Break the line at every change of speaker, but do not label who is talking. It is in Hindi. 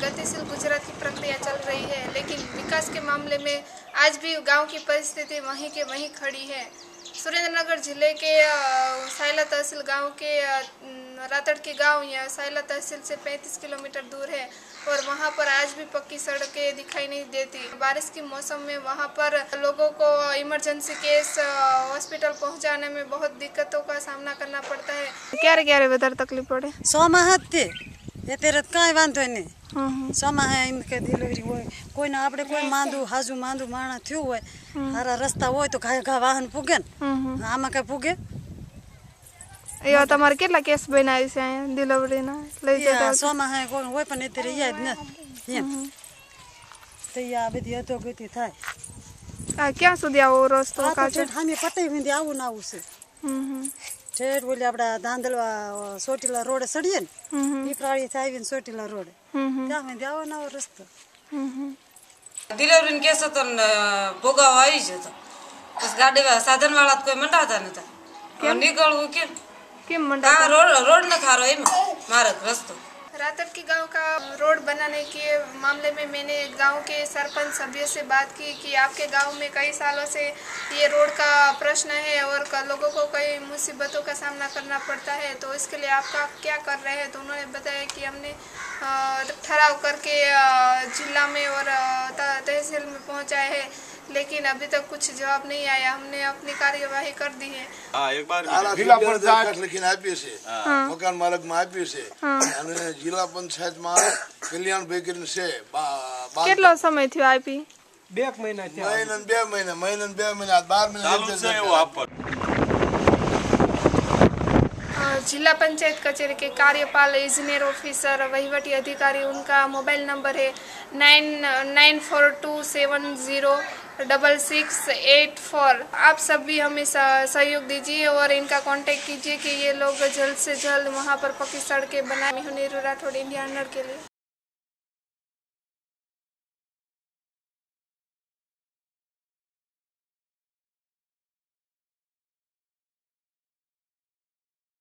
गतिशील गुजरात की प्रक्रिया चल रही है, लेकिन विकास के मामले में आज भी गांव की परिस्थिति वहीं के वहीं खड़ी है। सुरेंद्रनगर जिले के सायला तहसील गांव के रातड़की गांव या सायला तहसील से 35 किलोमीटर दूर है और वहां पर आज भी पक्की सड़कें दिखाई नहीं देती। बारिश के मौसम में वहां पर लोगों को इमरजेंसी केस हॉस्पिटल पहुंचाने में बहुत दिक्कतों का सामना करना पड़ता है। क्यारे क्यारे વધારે તકલીફ પડે? સોમાહતે અત્યારે કાંઈ વાંધો નહીં। સોમાહે એમ કે ડિલિવરી હોય કોઈને આપણે કોઈ માંદું હાજુ માંદું માણા થયું હોય સારા રસ્તા હોય તો ઘા વાહન પૂગે ને આમાં કઈ પૂગે? એવા તમારે કેટલા કેસ બનાવી છે અહીંયા ડિલિવરીના લઈ જતા? સોમાહે કોઈ હોય પણ અત્યારે યાદ નથી એમ તો આ બધી અધોગતિ થાય। ક્યાં સુધી આવો રસ્તો કાચો? હામે પટાઈ વિંધી આવું ના આવું છે। ठेठ बोले अपना दांदलवा सोटीला रोड सड़िए पीपराड़ी से आई सोटीला रोड क्या में जाओ ना रस्ता
डिलीवरी केस तो भोगाव आई जतो बस गाड़ी वा साधन वाला कोई मंडाता नता निकळू केम मंडा रोड न खारो एम मार्ग रस्तो। रातड़की गांव का रोड बनाने के मामले में मैंने गांव के सरपंच सभ्य से बात की कि आपके गांव में कई सालों से ये रोड का प्रश्न है और लोगों को कई मुसीबतों का सामना करना पड़ता है, तो इसके लिए आपका क्या कर रहे हैं? तो उन्होंने बताया कि हमने ठहराव करके जिला में और तहसील में पहुंचाए है, लेकिन अभी तक कुछ जवाब नहीं आया। हमने अपनी कार्यवाही कर दी है।
एक बार जिला पंचायत लेकिन आप्યું છે મકાન માલિક માં આપ્યું છે અને જિલ્લા પંચાયત માં કલ્યાણ બેકરી છે।
કેટલો સમય થયો આપી?
2 મહિના થયા।
મહિના 2 મહિના 12 મહિના ચાલુ છે એવું આપણ।
जिला पंचायत कचेरी के कार्यपाल इंजीनियर ऑफिसर वहीवटी अधिकारी, उनका मोबाइल नंबर है 9942706684। आप सब भी हमें सहयोग दीजिए और इनका कांटेक्ट कीजिए कि ये लोग जल्द से जल्द वहां पर पक्की सड़कें बनाए। नीरू राठौड़, इंडिया के लिए।